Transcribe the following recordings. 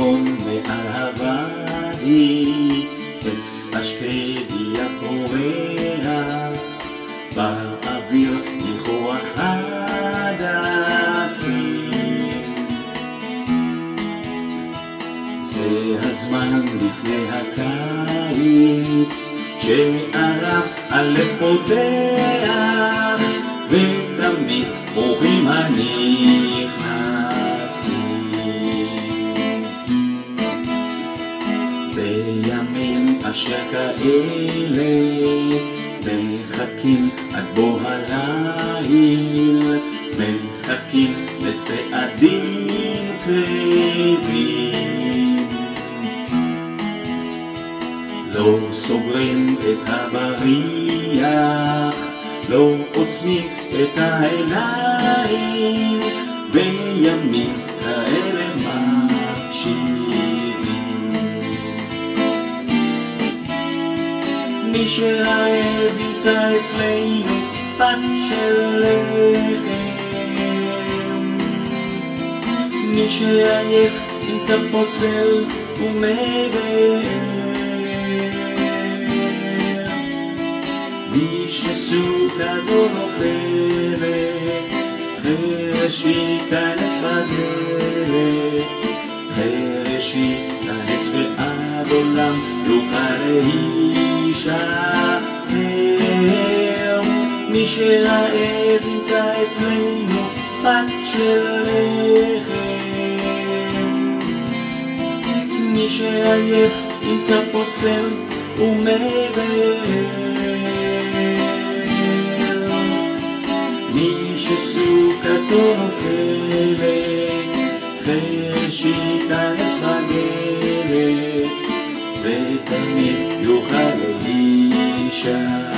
צפון מעל הוואדי, עץ אשקדיה פורח, באוויר ניחוח הדסים. זה הזמן לפני הקיץ, שערב הלב פותח, ותמיד ברוכים הנכנסים. בימים אשר כאלה מחכים עד בוא הליל, מחכים לצעדים קרבים. לא סוגרים את הבריח, לא עוצמים את העיניים, בימים האלה מקשיבים. מי שרעב ימצא אצלנו פת של לחם, מי שעייף ימצא פוצל ומבאר, מי שסוכתו נופלת, חרש ייכנס בדלת, חרש ייכנס ועד עולם יוכל להישאר. מי שרעב ימצא אצלנו פת של לחם, מי שעייף ימצא פוצל ומבאר, מי שסוכתו נופלת, חרש ייכנס בדלת, ותמיד יוכל להישאר.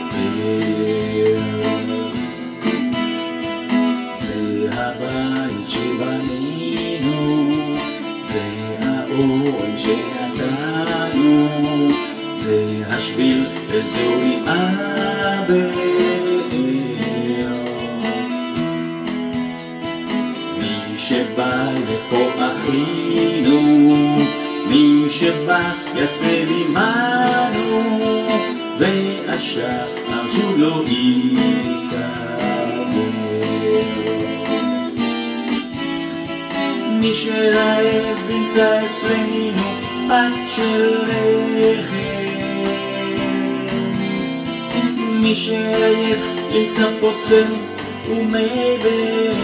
זה הבית שבנינו, זה האורן שנתנו, זה השביל וזוהי הבאר. מי שבא לפה אחינו, מי שבא יעשה לימנו, והשאר שהוא לא יסבר. מי שרעב ימצא אצלנו פת של לחם, מי שעייף ימצא פוצל ומבאר,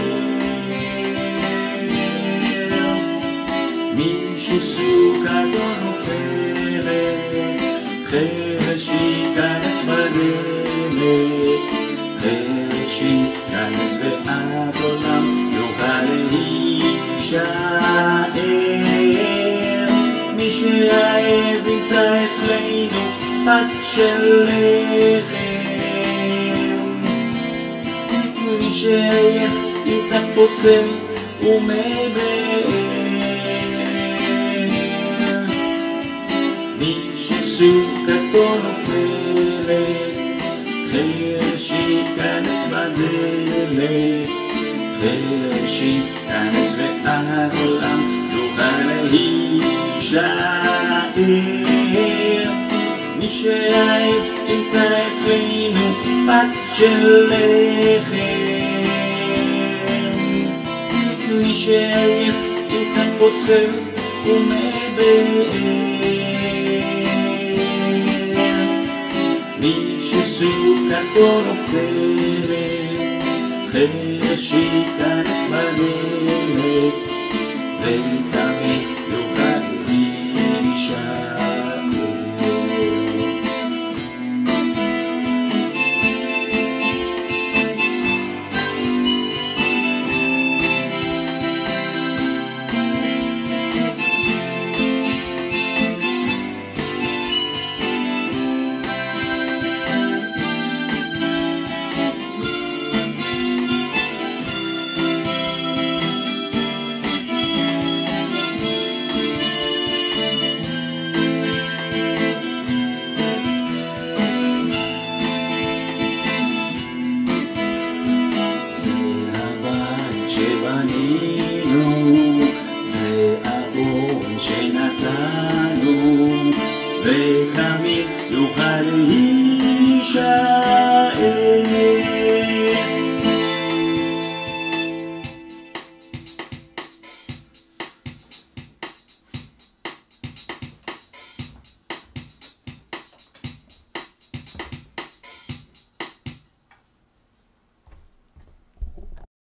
מי שסוכתו נופלת, חרש ייכנס בדלת, חרש ייכנס ועד עולם יוכל להישאר. מי שרעב ימצא אצלנו פת של לחם, מי שעייף ימצא פוצל ומבאר, מי שסוכתו נופלת, חרש ייכנס בדלת, חרש ייכנס ועד עולם יוכל להישאר. מי שרעב ימצא אצלנו פת של לחם, מי שעייף ימצא פוצל ומבאר, מי שסוכתו נופלת, חרש ייכנס בדלת, ותמיד יוכל להישאר. 快的一